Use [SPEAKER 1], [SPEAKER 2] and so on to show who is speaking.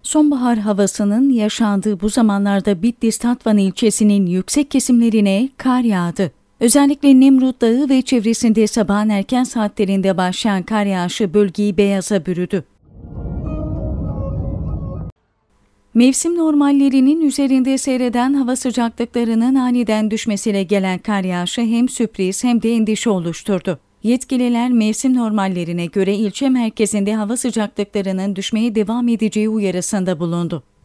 [SPEAKER 1] Sonbahar havasının yaşandığı bu zamanlarda Bitlis Tatvan ilçesinin yüksek kesimlerine kar yağdı. Özellikle Nemrut Dağı ve çevresinde sabahın erken saatlerinde başlayan kar yağışı bölgeyi beyaza bürüdü. Mevsim normallerinin üzerinde seyreden hava sıcaklıklarının aniden düşmesiyle gelen kar yağışı hem sürpriz hem de endişe oluşturdu. Yetkililer mevsim normallerine göre ilçe merkezinde hava sıcaklıklarının düşmeye devam edeceği uyarısında bulundu.